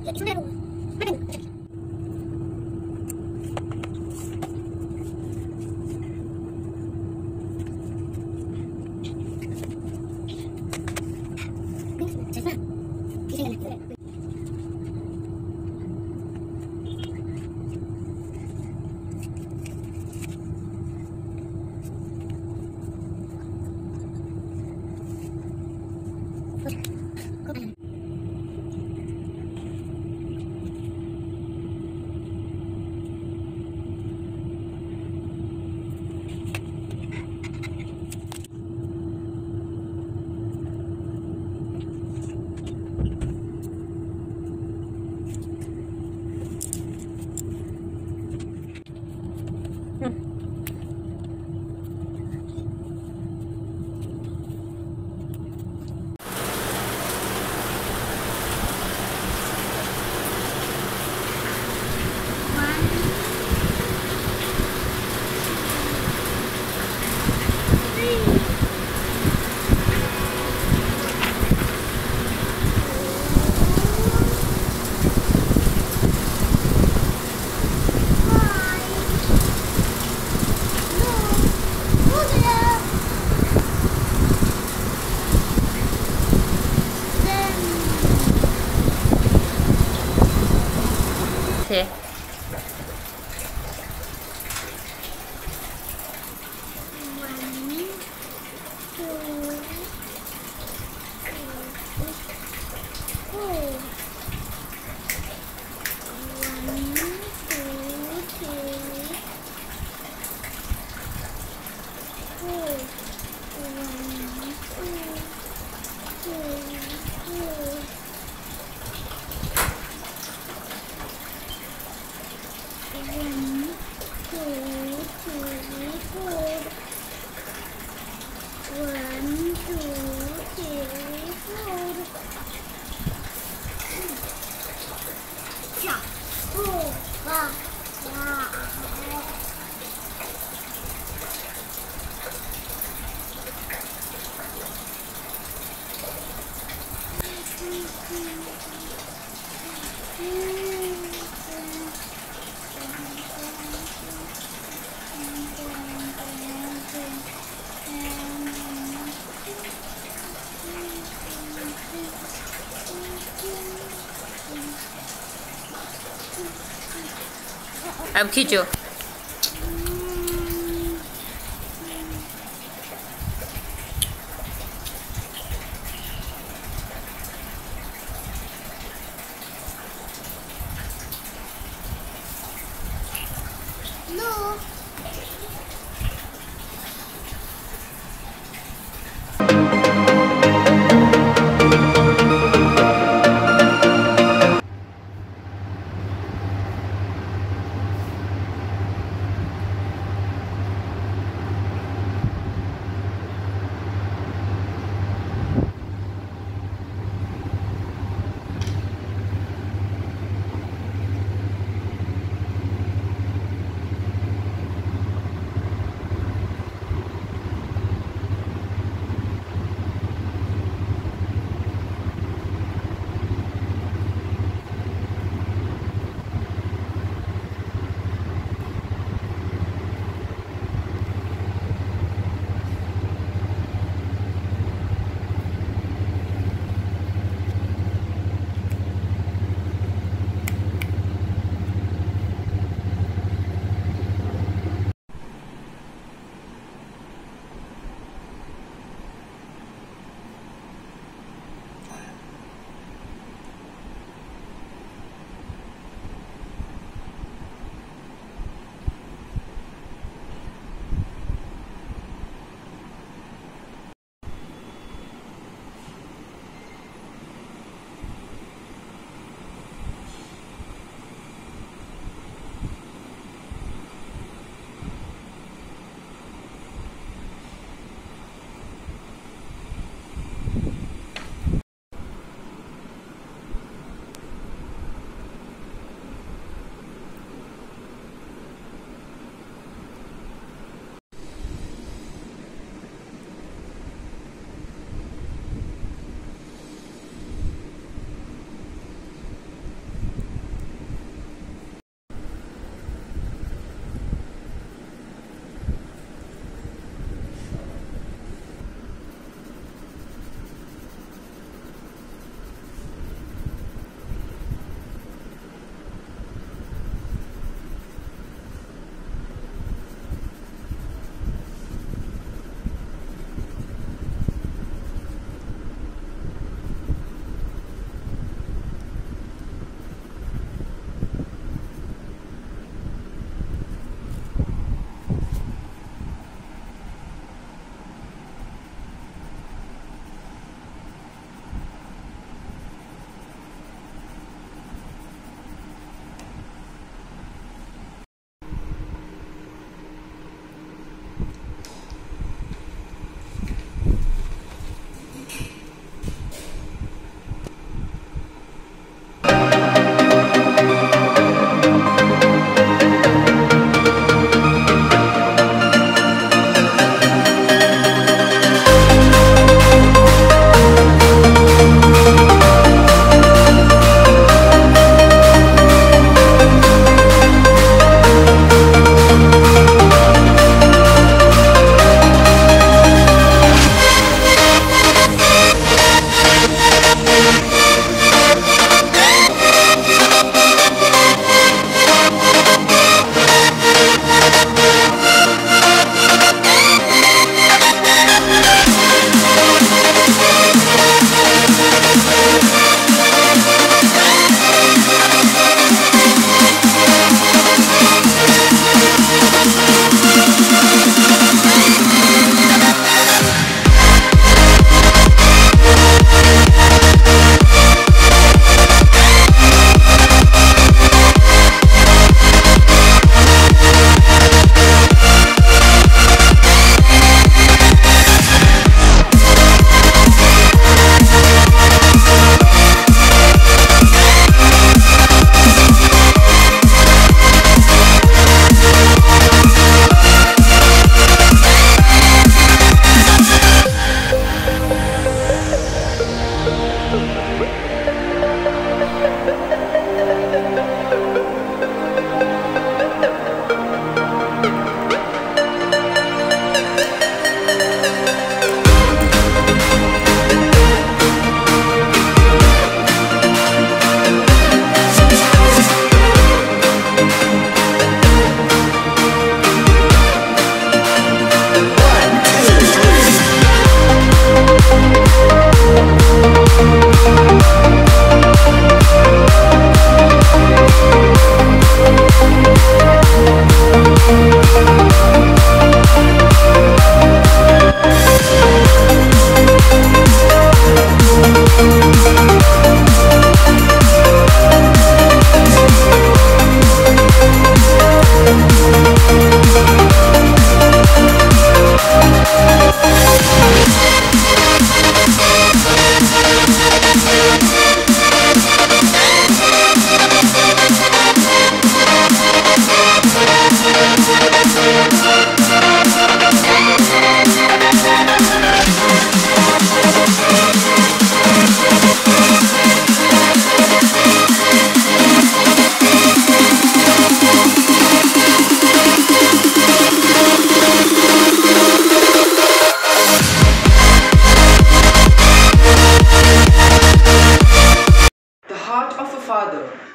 Sì. I'm Kijo. No.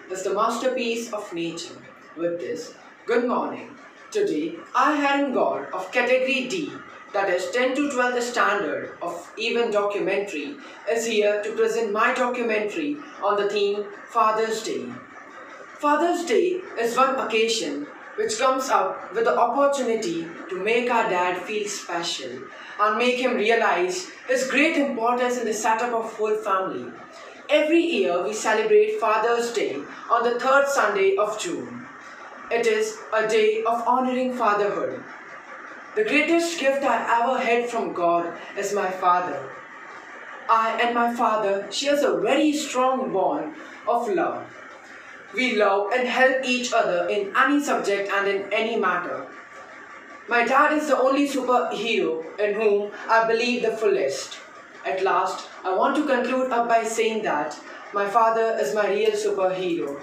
is the masterpiece of nature. With this, good morning. Today, I, Haran God of Category D, that is 10 to 12 standard of Even Documentary, is here to present my documentary on the theme Father's Day. Father's Day is one occasion which comes up with the opportunity to make our dad feel special and make him realize his great importance in the setup of whole family. Every year we celebrate Father's Day on the third Sunday of June. It is a day of honoring fatherhood. The greatest gift I ever had from God is my father. I and my father shares a very strong bond of love. We love and help each other in any subject and in any matter. My dad is the only superhero in whom I believe the fullest. At last, I want to conclude up by saying that my father is my real superhero.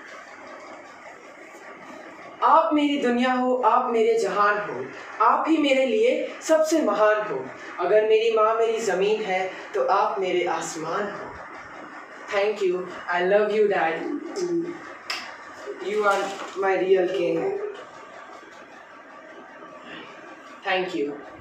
आप मेरी दुनिया हो, आप मेरे जहान हो, आप ही मेरे लिए सबसे महान हो. अगर मेरी माँ मेरी ज़मीन है, तो आप मेरे आसमान हो. Thank you. I love you, Dad. You are my real king. Thank you.